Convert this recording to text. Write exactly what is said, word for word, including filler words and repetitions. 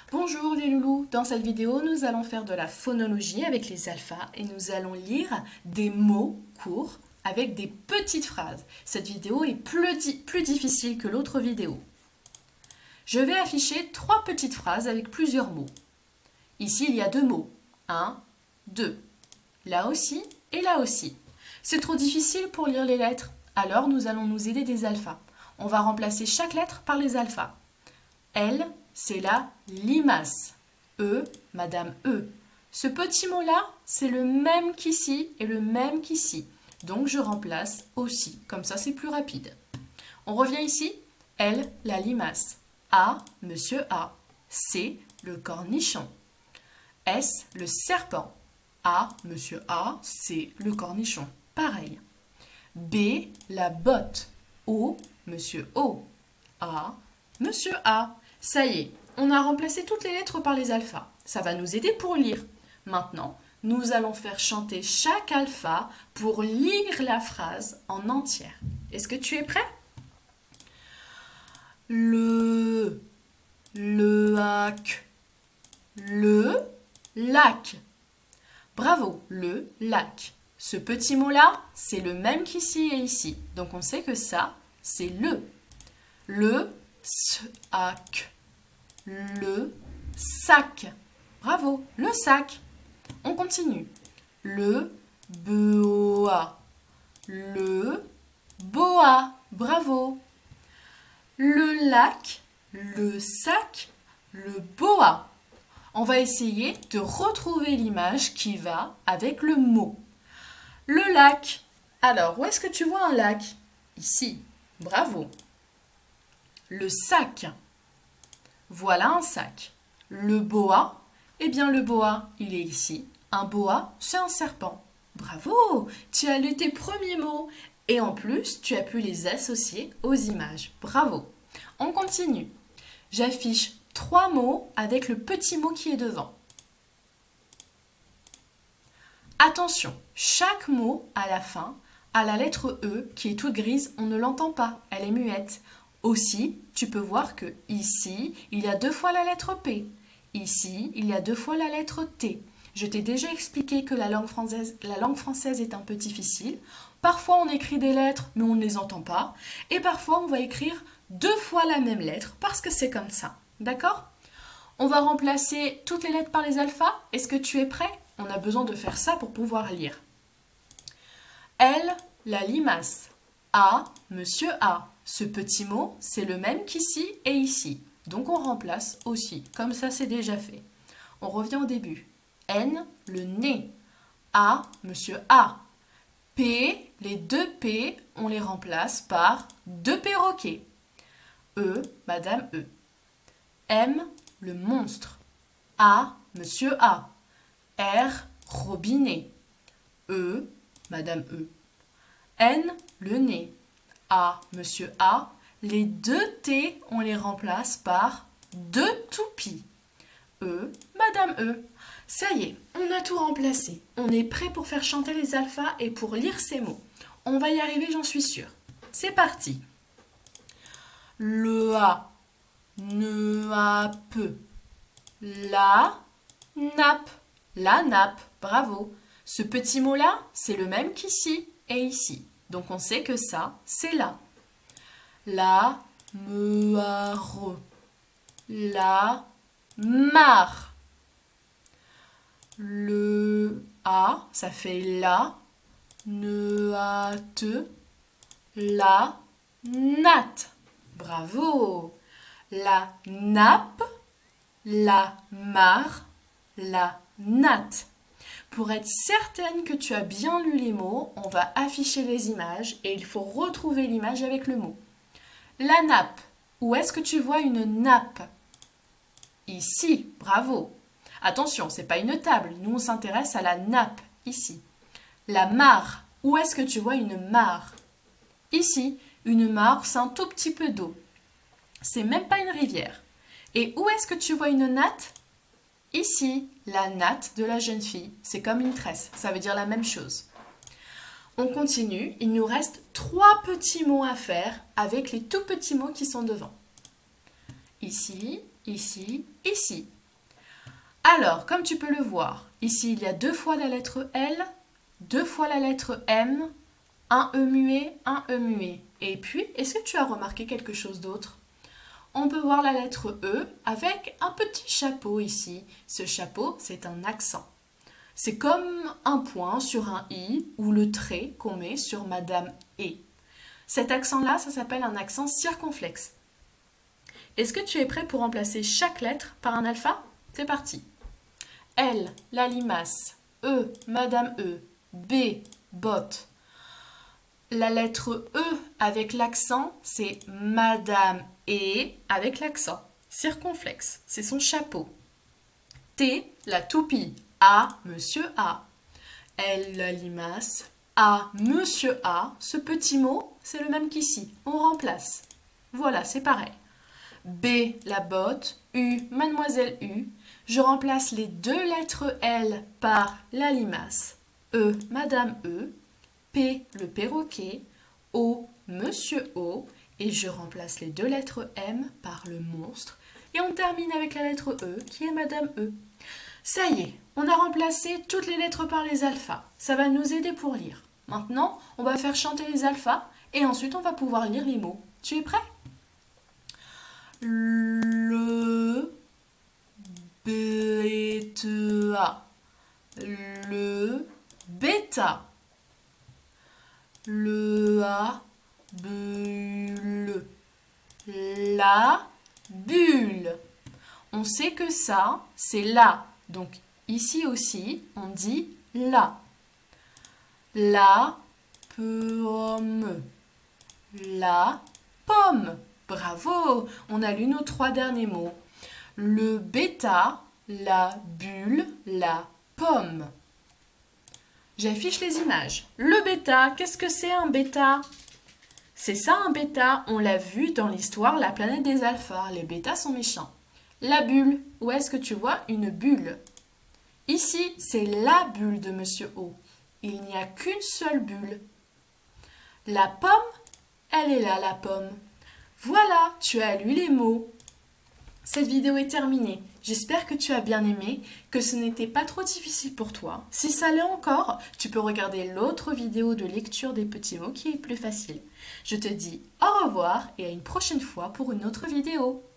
Bonjour les loulous, dans cette vidéo nous allons faire de la phonologie avec les alphas et nous allons lire des mots courts avec des petites phrases. Cette vidéo est plus, di plus difficile que l'autre vidéo. Je vais afficher trois petites phrases avec plusieurs mots. Ici il y a deux mots, un, deux. Là aussi et là aussi. C'est trop difficile pour lire les lettres, alors nous allons nous aider des alphas. On va remplacer chaque lettre par les alphas. L, c'est la limace. E, Madame E. Ce petit mot-là, c'est le même qu'ici et le même qu'ici. Donc, je remplace aussi. Comme ça, c'est plus rapide. On revient ici. L, la limace. A, Monsieur A. C, le cornichon. S, le serpent. A, Monsieur A. C, le cornichon. Pareil. B, la botte. O, Monsieur O. A, Monsieur A. Ça y est, on a remplacé toutes les lettres par les alphas. Ça va nous aider pour lire. Maintenant, nous allons faire chanter chaque alpha pour lire la phrase en entière. Est-ce que tu es prêt? Le, le lac, le lac. Bravo, le lac. Ce petit mot-là, c'est le même qu'ici et ici. Donc on sait que ça, c'est le. Le sac. Le sac. Bravo, le sac. On continue. Le boa. Le boa. Bravo. Le lac, le sac, le boa. On va essayer de retrouver l'image qui va avec le mot. Le lac. Alors, où est-ce que tu vois un lac? Ici. Bravo. Le sac. Voilà un sac. Le boa, eh bien le boa, il est ici. Un boa, c'est un serpent. Bravo, tu as lu tes premiers mots et en plus, tu as pu les associer aux images. Bravo. On continue. J'affiche trois mots avec le petit mot qui est devant. Attention, chaque mot à la fin a la lettre E qui est toute grise, on ne l'entend pas, elle est muette. Aussi, tu peux voir que ici, il y a deux fois la lettre P. Ici, il y a deux fois la lettre T. Je t'ai déjà expliqué que la langue française, la langue française est un peu difficile. Parfois, on écrit des lettres, mais on ne les entend pas. Et parfois, on va écrire deux fois la même lettre parce que c'est comme ça. D'accord? On va remplacer toutes les lettres par les alphas. Est-ce que tu es prêt? On a besoin de faire ça pour pouvoir lire. L, la limace. A, Monsieur A. Ce petit mot, c'est le même qu'ici et ici. Donc on remplace aussi. Comme ça, c'est déjà fait. On revient au début. N, le nez. A, Monsieur A. P, les deux P, on les remplace par deux perroquets. E, Madame E. M, le monstre. A, Monsieur A. R, robinet. E, Madame E. N, le nez. A, Monsieur A. Les deux T, on les remplace par deux toupies. E, Madame E. Ça y est, on a tout remplacé. On est prêt pour faire chanter les alphas et pour lire ces mots. On va y arriver, j'en suis sûre. C'est parti. Le A, ne a peu. La nappe. La nappe, bravo. Ce petit mot-là, c'est le même qu'ici et ici. Donc on sait que ça, c'est là. La mare. La mare. Le A, ça fait la. Ne a te. La natte. Bravo. La nappe. La mare. La natte. Pour être certaine que tu as bien lu les mots, on va afficher les images et il faut retrouver l'image avec le mot. La nappe. Où est-ce que tu vois une nappe? Ici, bravo. Attention, ce n'est pas une table. Nous, on s'intéresse à la nappe, ici. La mare. Où est-ce que tu vois une mare? Ici, une mare, c'est un tout petit peu d'eau. C'est même pas une rivière. Et où est-ce que tu vois une natte? Ici, la natte de la jeune fille, c'est comme une tresse, ça veut dire la même chose. On continue, il nous reste trois petits mots à faire avec les tout petits mots qui sont devant. Ici, ici, ici. Alors, comme tu peux le voir, ici il y a deux fois la lettre L, deux fois la lettre M, un E muet, un E muet. Et puis, est-ce que tu as remarqué quelque chose d'autre? On peut voir la lettre E avec un petit chapeau ici. Ce chapeau, c'est un accent. C'est comme un point sur un i ou le trait qu'on met sur Madame E. Cet accent-là, ça s'appelle un accent circonflexe. Est-ce que tu es prêt pour remplacer chaque lettre par un alpha? C'est parti. L, la limace. E, Madame E. B, botte. La lettre E avec l'accent, c'est Madame E avec l'accent. Circonflexe, c'est son chapeau. T, la toupie. A, Monsieur A. L, la limace. A, Monsieur A. Ce petit mot, c'est le même qu'ici. On remplace. Voilà, c'est pareil. B, la botte. U, Mademoiselle U. Je remplace les deux lettres L par la limace. E, Madame E. P, le perroquet. O, Monsieur O. Et je remplace les deux lettres M par le monstre. Et on termine avec la lettre E qui est Madame E. Ça y est, on a remplacé toutes les lettres par les alphas. Ça va nous aider pour lire. Maintenant, on va faire chanter les alphas et ensuite on va pouvoir lire les mots. Tu es prêt? Le bêta. Le bêta. Le a bulle. La bulle. On sait que ça, c'est la. Donc ici aussi, on dit la. La pomme. La pomme. Bravo! On a lu nos trois derniers mots. Le bêta, la bulle, la pomme. J'affiche les images. Le bêta, qu'est-ce que c'est un bêta? C'est ça un bêta, on l'a vu dans l'histoire La planète des alphas. Les bêtas sont méchants. La bulle, où est-ce que tu vois une bulle? Ici, c'est la bulle de Monsieur O. Il n'y a qu'une seule bulle. La pomme, elle est là, la pomme. Voilà, tu as lu les mots. Cette vidéo est terminée. J'espère que tu as bien aimé, que ce n'était pas trop difficile pour toi. Si ça l'est encore, tu peux regarder l'autre vidéo de lecture des petits mots qui est plus facile. Je te dis au revoir et à une prochaine fois pour une autre vidéo.